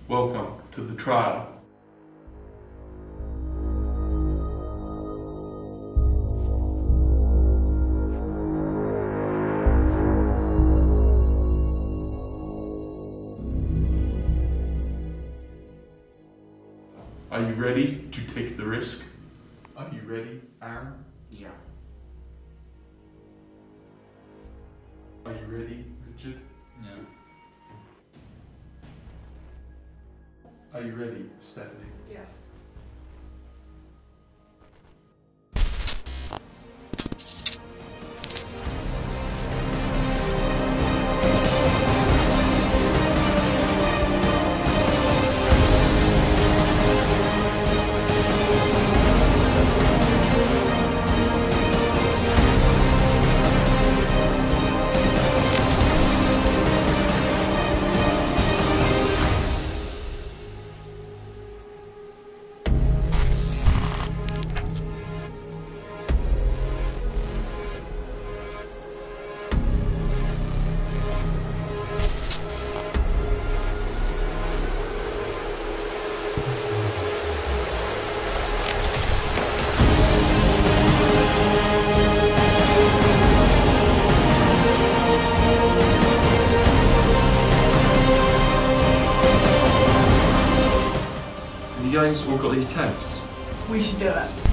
Welcome to the trial. Are you ready to take the risk? Are you ready, Aaron? Yeah. Are you ready, Richard? No. Are you ready, Stephanie? Yes. You guys all got these texts? We should do it.